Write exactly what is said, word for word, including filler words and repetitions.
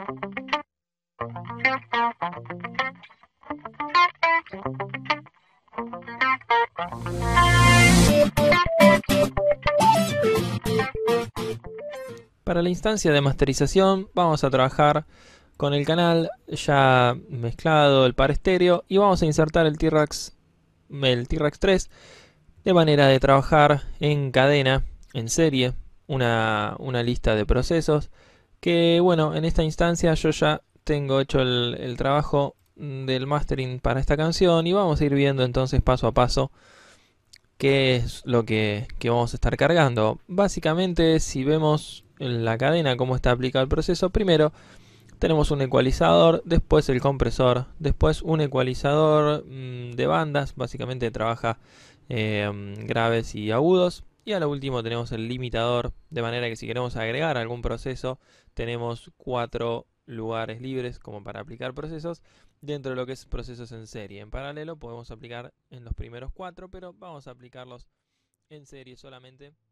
Para la instancia de masterización vamos a trabajar con el canal ya mezclado, el par estéreo, y vamos a insertar el T-Rex, el T-Rex tres, de manera de trabajar en cadena, en serie, una, una lista de procesos que, bueno, en esta instancia yo ya tengo hecho el, el trabajo del mastering para esta canción, y vamos a ir viendo entonces paso a paso qué es lo que, que vamos a estar cargando. Básicamente, si vemos en la cadena cómo está aplicado el proceso, primero tenemos un ecualizador, después el compresor, después un ecualizador mmm, de bandas, básicamente trabaja eh, graves y agudos, y a lo último tenemos el limitador, de manera que si queremos agregar algún proceso, tenemos cuatro lugares libres como para aplicar procesos dentro de lo que es procesos en serie. En paralelo podemos aplicar en los primeros cuatro, pero vamos a aplicarlos en serie solamente